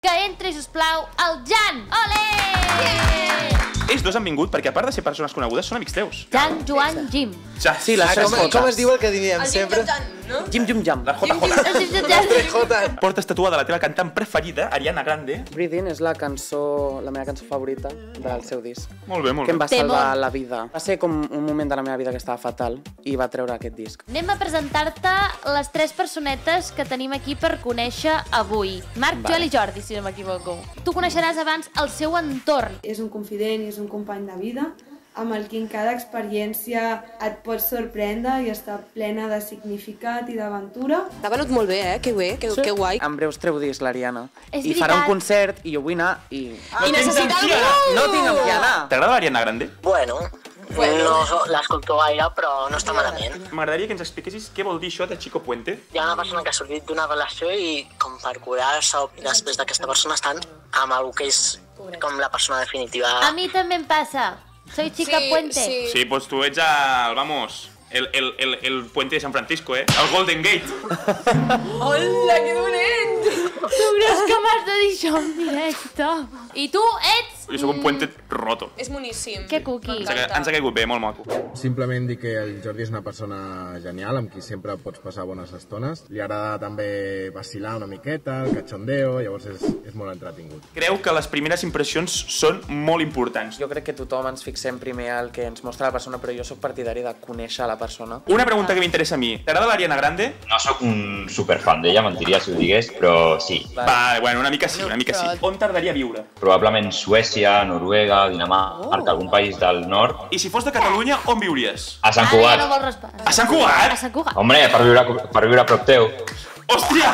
Que entri, sisplau, el Jan! Olé! Ells dos han vingut perquè, a part de ser persones conegudes, són amics teus. Jan, Joan, Jim. Sí, les tres Jotes. Com es diu el que diem sempre? Jim Jum Jam. La JJ. Portes tatuada la teva cantant preferida, Ariana Grande. Breathe In és la meva cançó favorita del seu disc. Molt bé, molt Que em bé. va salvar la vida. Va ser com un moment de la meva vida que estava fatal i va treure aquest disc. Anem a presentar-te les tres personetes que tenim aquí per conèixer avui. Marc, Joel i Jordi, si no m'equivoco. Tu coneixeràs abans el seu entorn. És un confident i és un company de vida amb el que en cada experiència et pots sorprendre i està plena de significat i d'aventura. T'ha venut molt bé, que bé, que guai. En breu treu disc l'Ariana. És I farà un veritat. concert i jo vull anar i... I necessita algú! No tinc amb qui anar! T'agrada l'Ariana Grande? Bueno, no l'escolto gaire, però no està malament. M'agradaria que ens expliquessis què vol dir això de Chico Puente. Hi ha una persona que ha sortit d'una relació i com per curar-se després d'aquesta persona estan amb algú que és com la persona definitiva. A mi també em passa. Soy chica puente. Sí, pues tu ets el, vamos, el puente de San Francisco, El Golden Gate. Hola, que dolent! Tu creus que m'has de dir això en directe? I tu ets... Jo soc un puente roto. És moníssim. Que cuqui. Ens ha caigut bé, molt maco. Simplement dir que el Jordi és una persona genial, amb qui sempre pots passar bones estones. Li agrada també vacilar una miqueta, el cachondeo, llavors és molt entretingut. Creu que les primeres impressions són molt importants. Jo crec que tothom ens fixem primer al que ens mostra la persona, però jo sóc partidari de conèixer la persona. Una pregunta que m'interessa a mi. T'agrada l'Ariana Grande? No sóc un superfan d'ella, mentiria si ho digués, però sí. Va, bueno, una mica sí, una mica sí. On tardaria a viure? Probablement Suècia, Noruega, Dinamarca, algun país del nord. I si fos de Catalunya, on viuries? A Sant Ara ja Cugat. no vol respondre. A Sant Cugat? A Sant Cugat. Hombre, per viure a prop teu. Hòstia!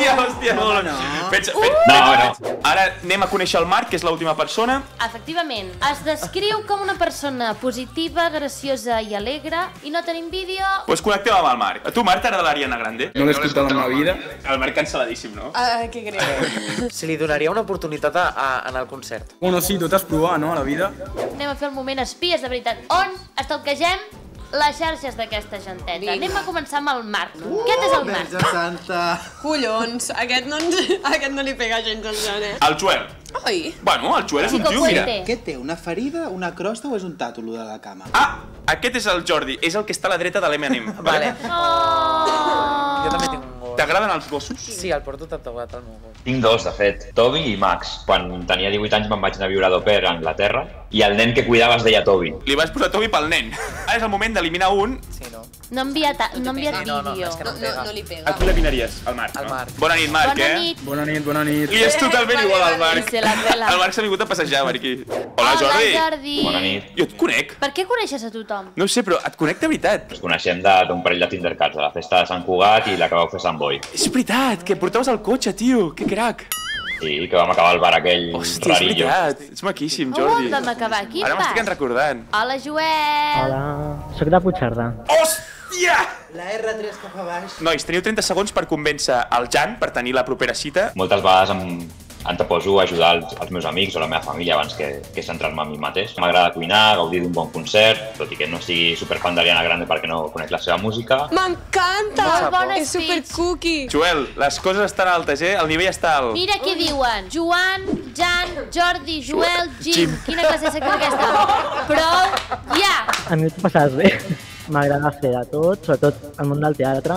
No. Ara anem a conèixer el Marc, que és l'última persona. Efectivament, es descriu com una persona positiva, graciosa i alegre, i no tenim vídeo... Pues connectem amb el Marc. A tu, Marc, t'agrada l'Ariana Grande? No l'he escoltat en la vida. El Marc cancel·ladíssim, no? Que greu. Si li donaria una oportunitat en el concert. Bueno, sí, tot has provat, no, a la vida. Anem a fer el moment espies, de veritat. On estalquegem les xarxes d'aquesta genteta. Anem a començar amb el Marc. Aquest és el Marc. Verge Santa! Collons, aquest no li pega gens al Jan, El Joel. Oi? Bueno, el Joel és un Chico tio, mira. Puente. Què té, una ferida, una crosta o és un tàtol de la cama? Ah, aquest és el Jordi. És el que està a la dreta de l'M&M. Vale. Oh! Jo també tinc un gos. T'agraden els gossos? Sí, el porto tatuat al meu gos. Tinc dos, de fet, Toby i Max. Quan tenia 18 anys me'n vaig anar a viure d'au pair a Anglaterra i el nen que cuidava es deia Toby. Li vas posar Toby pel nen. Ara és el moment d'eliminar un. Sí, no? No ha enviat vídeo. és que no em pega. No li A pega. qui l'eliminaries? El Marc, El no? Marc. Bona nit, Marc, Bona nit. Bona nit, bona nit. Li és totalment igual al Marc. Se la pela. El Marc s'ha vingut a passejar per aquí. Hola, Jordi. Jordi. Bona nit. Jo et conec. Per què coneixes a tothom? No ho sé, però et conec de veritat. Ens coneixem d'un parell de Tindercats, a la festa de Sant Cugat i la que vau fer a Sant Boi. És veritat, que portaves el cotxe, tio. Que crac. Sí, que vam acabar al bar aquell Hòstia, és rarillo. veritat. Ets maquíssim, On Jordi. vam acabar? Quin Ara m'estic pas? recordant. Hola, Joel. Hola, soc de Puigcerdà. Hòstia! La R3 cap a baix. Nois, teniu 30 segons per convèncer el Jan per tenir la propera cita. Moltes vegades em poso a ajudar els meus amics o la meva família abans que centrar-me en mi mateix. M'agrada cuinar, gaudir d'un bon concert, tot i que no sigui superfan d'Ariana Grande perquè no conec la seva música. M'encanta! Molt bon És super speech. cookie. Joel, les coses estan altes, El nivell està alt. Mira què diuen. Joan, Jan, Jordi, Joel, Jim. Quina classe és aquesta? Prou, ja! A mi t'ho passes bé. M'agrada fer de tot, sobretot el món del teatre.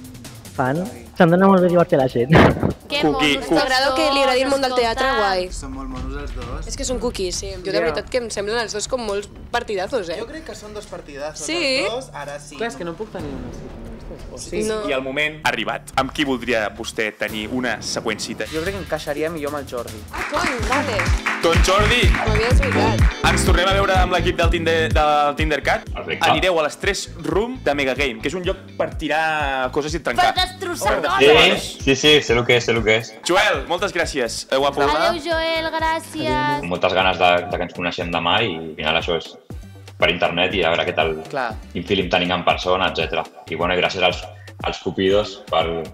Fan. Se'm dona molt bé divertir a la gent. Que Cookie, monos. M'agrada que li agradi el món del teatre, guai. Són molt monos els dos. És que són cookies, sí. Jo de veritat que em semblen els dos com molts partidazos, Jo crec que són dos partidazos, Sí? els dos, ara sí. Clar, és que no puc tenir una cita amb aquestes. O sí. No. I el moment ha arribat. Amb qui voldria vostè tenir una següent cita? Jo crec que encaixaria millor amb el Jordi. Ah, cony, vale. Doncs Jordi, M'havies oblidat. ens tornem a veure amb l'equip del Tindercat. Perfecte. Anireu a les 3 Room de Mega Game, que és un lloc per tirar coses i trencar. Per destrossar Sí, coses. sí, sé el que és. Joel, moltes gràcies, guapo. Adéu, Joel, gràcies. Amb moltes ganes de que ens coneixem demà i al final això és per internet i a veure què tal Clar. quin feeling tenim en persona, etc. I bueno, gràcies als cupidos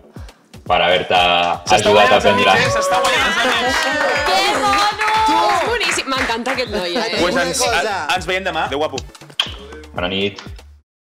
per haver-te ajudat a aprendre. S'està guanyant els amics. Que mono! Boníssim. M'encanta aquest noi, Pues Una ens cosa. veiem demà. Adéu, guapo. Bona nit.